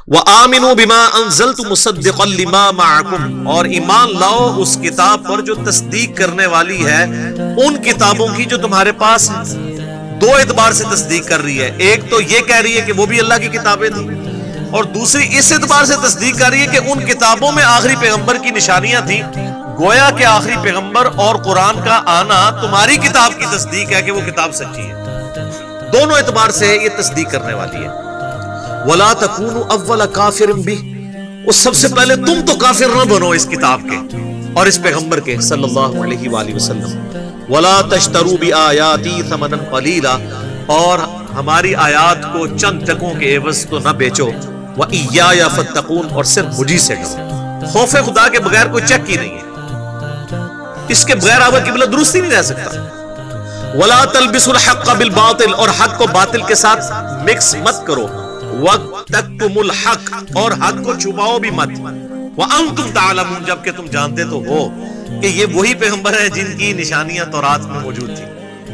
وَآمِنُوا بِمَا أَنزَلْتُ مُصَدِّقًا لِمَا مَعَكُمْ، اور ایمان لاؤ اس کتاب پر جو تصدیق کرنے والی ہے ان کتابوں کی جو تمہارے پاس ہیں۔ دو اعتبار سے تصدیق کر رہی ہے، ایک تو یہ کہہ رہی ہے کہ وہ بھی اللہ کی کتابیں تھیں، اور دوسری اس اعتبار سے تصدیق کر رہی ہے کہ ان کتابوں میں آخری پیغمبر کی نشانیاں تھیں، گویا کہ آخری پیغمبر اور قرآن کا آنا تمہاری کتاب کی تصدیق ہے کہ وہ کتاب سچی ہے۔ دونوں اعتبار سے یہ تصدیق کرنے والی ہے۔ وَلَا تَكُونُوا أَوَّلَ كَافِرٍ بِهِ، اور سب سے پہلے تم تو کافر نہ بنو اس کتاب کے اور اس پیغمبر کے صلی اللہ علیہ وآلہ وسلم۔ وَلَا تَشْتَرُوا بِآيَاتِي ثَمَنًا قَلِيلًا، اور ہماری آیات کو چند ٹکوں کے عوض تو نہ بیچو۔ وَإِيَّايَ فَاتَّقُونِ، اور صرف مجھے سے ڈرو۔ خوف خدا کے بغیر کوئی چک ہی نہیں ہے، اس کے بغیر آپ کی قبلہ درست ہی نہیں رہ سکتا۔ وَلَا تَلْبِسُوا الْحَقَّ بِالْبَاطِلِ، اور حق کو باطل کے ساتھ مکس مت کرو۔ وَتَكْتُمُوا الْحَقَّ، اور حق کو چھپاؤ بھی مت۔ وَأَنْتُمْ تَعْلَمُونَ، جبکہ تم جانتے تو ہو کہ یہ وہی پیغمبر ہیں جن کی نشانیاں تورات میں موجود تھیں۔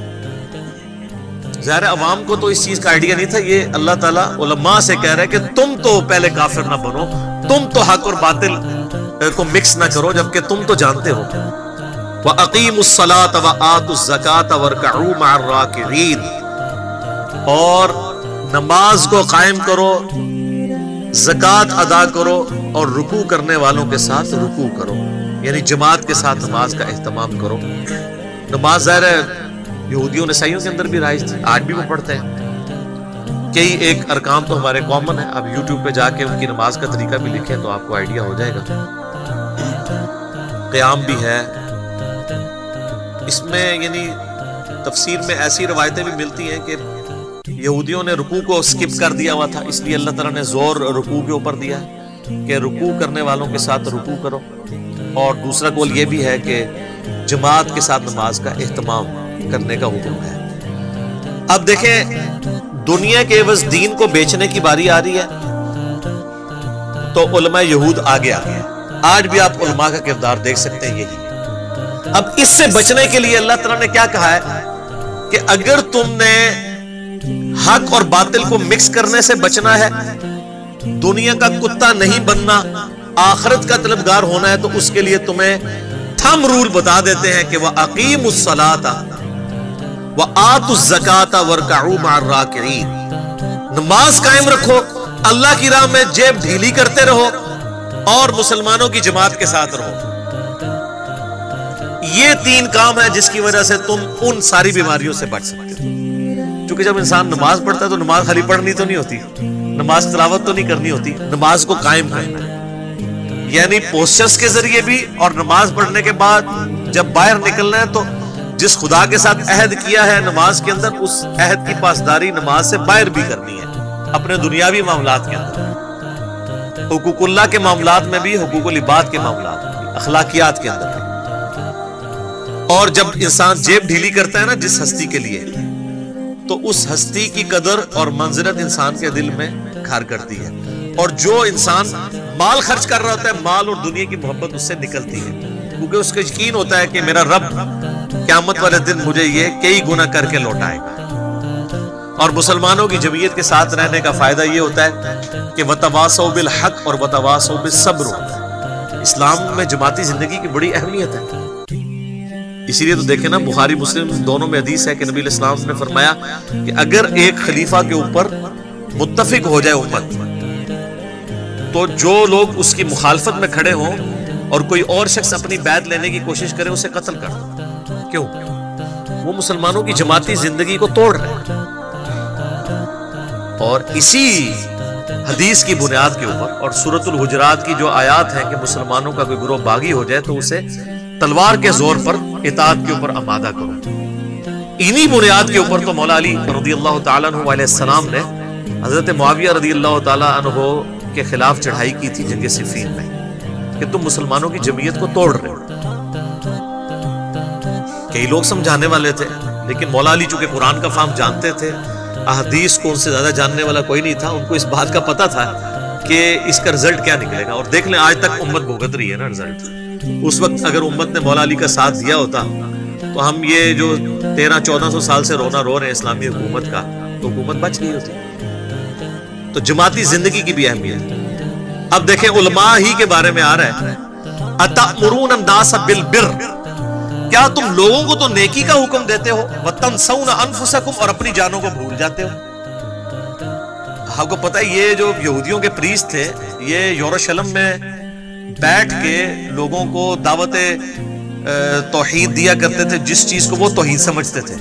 ظاہر عوام کو تو اس چیز کا آئیڈیا نہیں تھا، یہ اللہ تعالیٰ علماء سے کہہ رہے کہ تم تو پہلے کافر نہ بنو، تم تو حق اور باطل کو مکس نہ کرو جبکہ تم تو جانتے ہو۔ وَأَقِيمُوا الصَّلَاةَ وَآتُوا الزَّكَاةَ وَارْكَعُوا مَعَ الرَّاكِعِينَ، اور نماز کو قائم کرو، زکوٰۃ ادا کرو، اور رکوع کرنے والوں کے ساتھ رکوع کرو، یعنی جماعت کے ساتھ نماز کا اہتمام کرو۔ نماز ظاہر ہے یہودیوں عیسائیوں کے اندر بھی رائج تھی، آج بھی وہ پڑھتے ہیں۔ کئی ایک ارکان تو ہمارے کامن ہے، آپ یوٹیوب پہ جا کے ان کی نماز کا طریقہ بھی لکھیں تو آپ کو آئیڈیا ہو جائے گا۔ قیام بھی ہے اس میں، یعنی تفسیر میں ایسی روایتیں بھی ملتی ہیں کہ یہودیوں نے رکوع کو سکپ کر دیا ہوا تھا، اس لیے اللہ تعالیٰ نے زور رکوع کے اوپر دیا ہے کہ رکوع کرنے والوں کے ساتھ رکوع کرو، اور دوسرا قول یہ بھی ہے کہ جماعت کے ساتھ نماز کا اہتمام کرنے کا حکم ہے۔ اب دیکھیں دنیا کے عوض دین کو بیچنے کی باری آ رہی ہے تو علماء یہود آگے آ گئے۔ آج بھی آپ علماء کا کردار دیکھ سکتے ہیں یہی۔ اب اس سے بچنے کے لیے اللہ تعالیٰ نے کیا کہا ہے کہ اگر تم نے حق اور باطل کو مکس کرنے سے بچنا ہے، دنیا کا کتا نہیں بننا، آخرت کا طلبگار ہونا ہے، تو اس کے لیے تمہیں تھم رول بتا دیتے ہیں کہ وَأَقِيمُوا الصَّلَاةَ وَآتُوا الزَّكَاةَ وَارْكَعُوا مَعَ الرَّاكِعِينَ، نماز قائم رکھو، اللہ کی راہ میں جیب ڈھیلی کرتے رہو، اور مسلمانوں کی جماعت کے ساتھ رہو۔ یہ تین کام ہے جس کی وجہ سے تم ان ساری بیماریوں سے بچ سکتے ہو۔ چونکہ جب انسان نماز پڑھتا ہے تو نماز خالی پڑھنی تو نہیں ہوتی، نماز تلاوت تو نہیں کرنی ہوتی، نماز کو قائم کرنا ہے، یعنی پوسچرز کے ذریعے بھی، اور نماز پڑھنے کے بعد جب باہر نکلنا ہے تو جس خدا کے ساتھ عہد کیا ہے نماز کے اندر، اس عہد کی پاسداری نماز سے باہر بھی کرنی ہے، اپنے دنیاوی معاملات کے اندر، حقوق اللہ کے معاملات میں بھی، حقوق العباد کے معاملات میں بھی، اخلاقیات کے اندر بھی۔ اور جب انسان جیب ڈھیلی کرتا ہے نا جس ہستی کے لیے، تو اس ہستی کی قدر اور منزلت انسان کے دل میں گھر کرتی ہے، اور جو انسان مال خرچ کر رہا ہوتا ہے، مال اور دنیا کی محبت اس سے نکلتی ہے، کیونکہ اس کو یقین ہوتا ہے کہ میرا رب قیامت والے دن مجھے یہ کئی گنا کر کے لوٹائے گا۔ اور مسلمانوں کی جمعیت کے ساتھ رہنے کا فائدہ یہ ہوتا ہے کہ وتواصوا بالحق اور وتواصوا بالصبر ہوتا ہے۔ اسلام میں جماعتی زندگی کی بڑی اہمیت ہے، اسی لیے تو دیکھیں نا بخاری مسلم دونوں میں حدیث ہے کہ نبی علیہ السلام نے فرمایا کہ اگر ایک خلیفہ کے اوپر متفق ہو جائے امت، تو جو لوگ اس کی مخالفت میں کھڑے ہوں اور کوئی اور شخص اپنی بیعت لینے کی کوشش کرے، اسے قتل کر دو۔ کیوں؟ وہ مسلمانوں کی جماعتی زندگی کو توڑ رہے ہیں۔ اور اسی حدیث کی بنیاد کے اوپر اور سورۃ الحجرات کی جو آیات ہیں کہ مسلمانوں کا کوئی گروہ باغی ہو جائے تو اسے تلوار کے زور پر اطاعت کے اوپر آمادہ کرو، انہی بنیاد کے اوپر تو مولا علی رضی اللہ تعالیٰ عنہ علیہ السلام نے حضرت معاویہ رضی اللہ تعالیٰ عنہ کے خلاف چڑھائی کی تھی جنگ صفین میں کہ تم مسلمانوں کی جمعیت کو توڑ رہے ہو۔ کئی لوگ سمجھانے والے تھے، لیکن مولا علی چونکہ قرآن کا فہم جانتے تھے، احادیث کو ان سے زیادہ جاننے والا کوئی نہیں تھا، ان کو اس بات کا پتہ تھا کہ اس کا رزلٹ کیا نکلے گا۔ اور دیکھ لیں آج تک امت بھگت رہی ہے نا رزلٹ۔ اس وقت اگر امت نے مولا علی کا ساتھ دیا ہوتا تو ہم یہ جو 1300-1400 سال سے رونا رو رہے ہیں اسلامی حکومت کا، تو حکومت بچ گئی ہوتی۔ تو جماعتی زندگی کی بھی اہمیت ہے۔ اب دیکھیں علماء ہی کے بارے میں آ رہا ہے اتأمرون الناس بالبر، کیا تم لوگوں کو تو نیکی کا حکم دیتے ہو، وتنسون انفسکم، اور اپنی جانوں کو بھول جاتے ہو۔ آپ کو پتہ ہے یہ جو یہودیوں کے پریسٹ تھے یہ یروشلم میں بیٹھ کے لوگوں کو دعوت توحید دیا کرتے تھے، جس چیز کو وہ توحید سمجھتے تھے،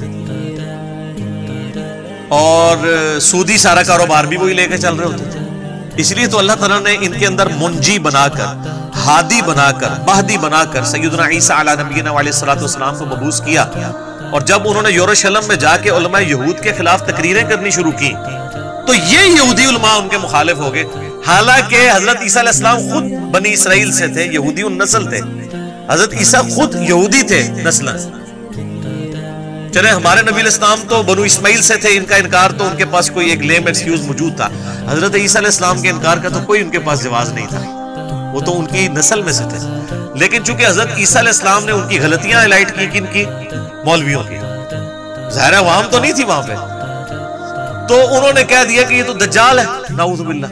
اور سودی سارا کاروبار بھی وہی لے کے چل رہے ہوتے تھے۔ اس لیے تو اللہ تعالیٰ نے ان کے اندر منجی بنا کر، ہادی بنا کر، مہدی بنا کر سیدنا عیسیٰ علیہ نبینا علیہ الصلوۃ والسلام کو مبعوث کیا، اور جب انہوں نے یروشلم میں جا کے علماء یہود کے خلاف تقریریں کرنی شروع کی تو یہ یہودی علماء ان کے مخالف ہو گئے، حالانکہ حضرت عیسیٰ علیہ السلام خود بنی اسرائیل سے تھے، یہودی النسل تھے، حضرت عیسیٰ خود یہودی تھے نسلاً۔ چلے ہمارے نبی علیہ السلام تو بنو اسماعیل سے تھے، ان کا انکار تو ان کے پاس کوئی ایک لیم ایکسکیوز موجود تھا، حضرت عیسیٰ علیہ السلام کے انکار کا تو کوئی ان کے پاس جواز نہیں تھا، وہ تو ان کی نسل میں سے تھے۔ لیکن چونکہ حضرت عیسیٰ علیہ السلام نے ان کی غلطیاں ہائی لائٹ کی، کن کی؟ مولویوں کی، ظاہر عوام تو نہیں تھی وہاں پہ، تو انہوں نے کہہ دیا کہ یہ تو دجال ہے، نعوذ باللہ۔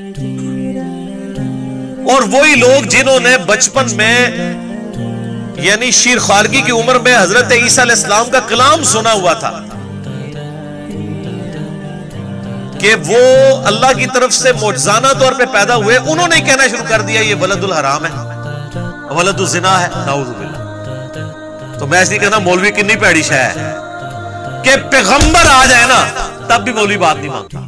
اور وہی لوگ جنہوں نے بچپن میں یعنی شیر خارگی کی عمر میں حضرت عیسیٰ علیہ السلام کا کلام سنا ہوا تھا کہ وہ اللہ کی طرف سے معجزانہ طور پہ پیدا ہوئے، انہوں نے کہنا شروع کر دیا یہ ولد الحرام ہے، ولد الزنا ہے، نعوذ باللہ۔ تو میں ایسے نہیں کہنا مولوی کنی پیڑی شے ہے کہ پیغمبر آ جائے نا تب بھی مولوی بات نہیں مانتا۔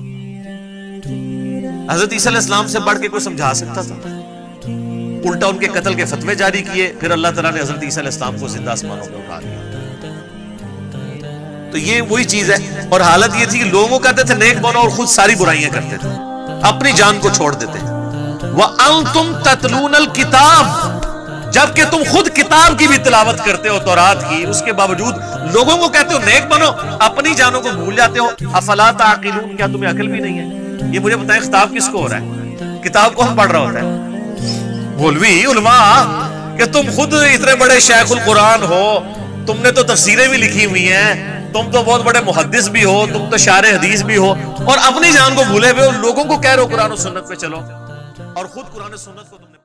حضرت عیسیٰ علیہ السلام سے بڑھ کے کوئی سمجھا سکتا تھا؟ الٹا ان کے قتل کے فتوے جاری کیے، پھر اللہ تعالیٰ نے حضرت عیسیٰ علیہ السلام کو زندہ آسمانوں پہ اٹھا لیا۔ تو یہ وہی چیز ہے، اور حالت یہ تھی کہ لوگوں کہتے تھے نیک بنو اور خود ساری برائیاں کرتے تھے، اپنی جان کو چھوڑ دیتے۔ وَأَنْتُمْ تَتْلُونَ الْكِتَابِ، جبکہ تم خود کتاب کی بھی تلاوت کرتے ہو، تورات کی، اس کے باوجود لوگوں کو کہتے ہو نیک بنو، اپنی جانوں کو بھول جاتے ہو۔ افلا تعقلون، کیا تمہیں عقل بھی نہیں ہے؟ یہ مجھے بتائیں خطاب کس کو ہو رہا ہے؟ کتاب کون پڑھ رہا ہوتا ہے؟ مولوی علماء، کہ تم خود اتنے بڑے شیخ القرآن ہو، تم نے تو تفسیریں بھی لکھی ہوئی ہیں، تم تو بہت بڑے محدث بھی ہو، تم تو شارح حدیث بھی ہو، اور اپنی جان کو بھولے ہوئے لوگوں کو کہہ رہے ہو قرآن و سنت پہ چلو، اور خود قرآن و سنت کو تم نے